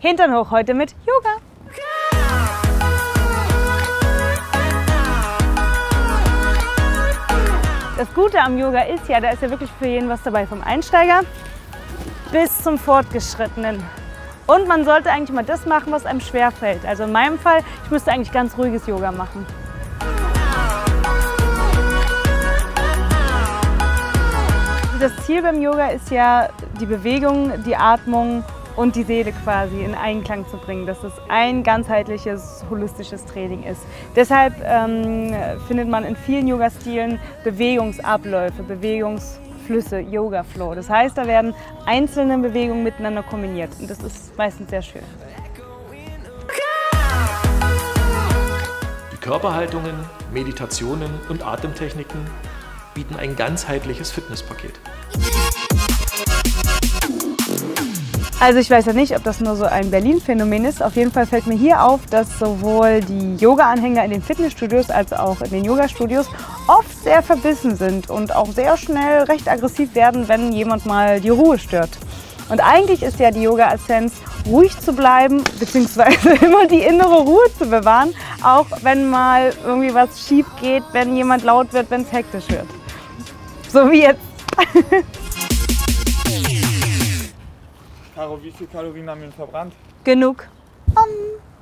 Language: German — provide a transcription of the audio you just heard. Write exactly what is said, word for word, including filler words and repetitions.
Hintern hoch heute mit Yoga. Das Gute am Yoga ist ja, da ist ja wirklich für jeden was dabei, vom Einsteiger bis zum Fortgeschrittenen. Und man sollte eigentlich mal das machen, was einem schwerfällt. Also in meinem Fall, ich müsste eigentlich ganz ruhiges Yoga machen. Das Ziel beim Yoga ist ja, die Bewegung, die Atmung und die Seele quasi in Einklang zu bringen, dass es ein ganzheitliches, holistisches Training ist. Deshalb ähm, findet man in vielen Yoga-Stilen Bewegungsabläufe, Bewegungsflüsse, Yoga-Flow. Das heißt, da werden einzelne Bewegungen miteinander kombiniert und das ist meistens sehr schön. Die Körperhaltungen, Meditationen und Atemtechniken bieten ein ganzheitliches Fitnesspaket. Also ich weiß ja nicht, ob das nur so ein Berlin-Phänomen ist. Auf jeden Fall fällt mir hier auf, dass sowohl die Yoga-Anhänger in den Fitnessstudios als auch in den Yoga-Studios oft sehr verbissen sind und auch sehr schnell recht aggressiv werden, wenn jemand mal die Ruhe stört. Und eigentlich ist ja die Yoga-Essenz, ruhig zu bleiben, beziehungsweise immer die innere Ruhe zu bewahren, auch wenn mal irgendwie was schief geht, wenn jemand laut wird, wenn es hektisch wird. So wie jetzt. Caro, wie viele Kalorien haben wir verbrannt? Genug. Um.